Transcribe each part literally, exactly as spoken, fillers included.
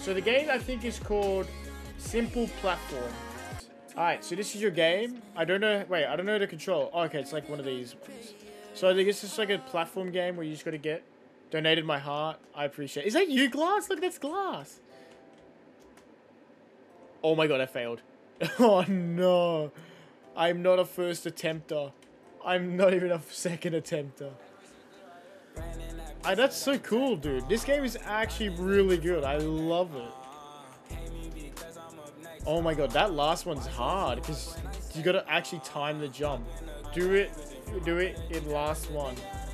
So the game I think is called Simple Platform. Alright, so this is your game. I don't know, wait, I don't know the control. Oh, okay, it's like one of these ones. So I think it's just like a platform game where you just gotta get. Donated my heart. I appreciate it. Is that you, Glass? Look, that's Glass. Oh my god, I failed. Oh no. I'm not a first attempter. I'm not even a second attempter. I, that's so cool, dude. This game is actually really good. I love it. Oh my god, that last one's hard because you gotta actually time the jump. Do it, do it in last one.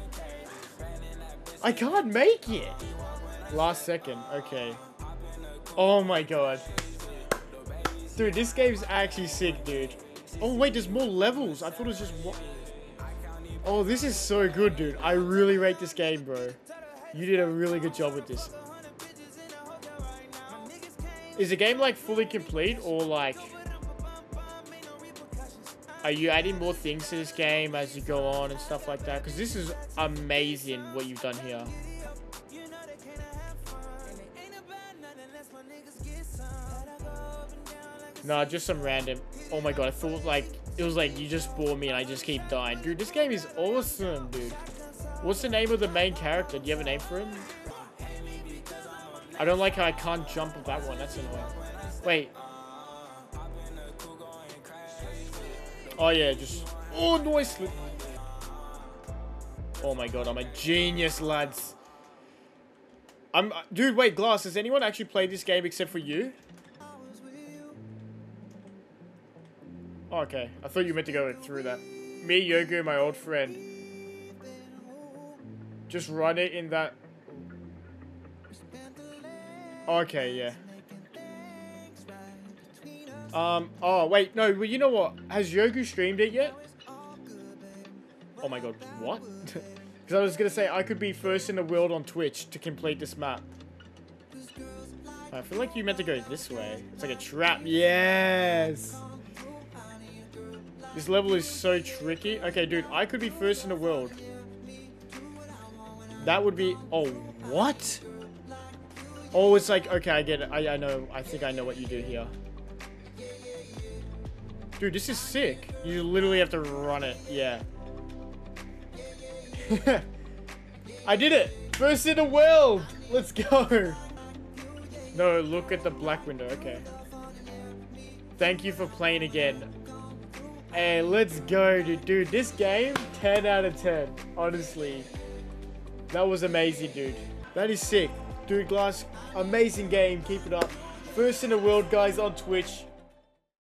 I can't make it. Last second, okay. Oh my god. Dude, this game's actually sick, dude. Oh wait, there's more levels. I thought it was just one. Oh, this is so good, dude. I really rate this game, bro. You did a really good job with this. Is the game like fully complete or like... Are you adding more things to this game as you go on and stuff like that? Because this is amazing what you've done here. Nah, just some random... Oh my god, I thought like... It was like you just bore me and I just keep dying. Dude, this game is awesome, dude. What's the name of the main character? Do you have a name for him? I don't like how I can't jump with that one. That's annoying. Wait. Oh yeah, just... Oh, nice. Oh my god, I'm a genius, lads. I'm... Dude, wait, Glass, has anyone actually played this game except for you? Oh, okay, I thought you meant to go through that. Me, Yogu, my old friend. Just run it in that... Okay, yeah. Um, oh, wait, no, well, you know what? Has Yogu streamed it yet? Oh my god, what? Because I was going to say, I could be first in the world on Twitch to complete this map. I feel like you meant to go this way. It's like a trap. Yes! This level is so tricky. Okay, dude, I could be first in the world. That would be... Oh, what? Oh, it's like... Okay, I get it. I, I know. I think I know what you do here. Dude, this is sick. You literally have to run it. Yeah. I did it! First in the world! Let's go! No, look at the black window. Okay. Thank you for playing again. Hey, let's go, dude. Dude, this game, ten out of ten. Honestly. That was amazing, dude. That is sick. Dude, Glass, amazing game. Keep it up. First in the world, guys, on Twitch.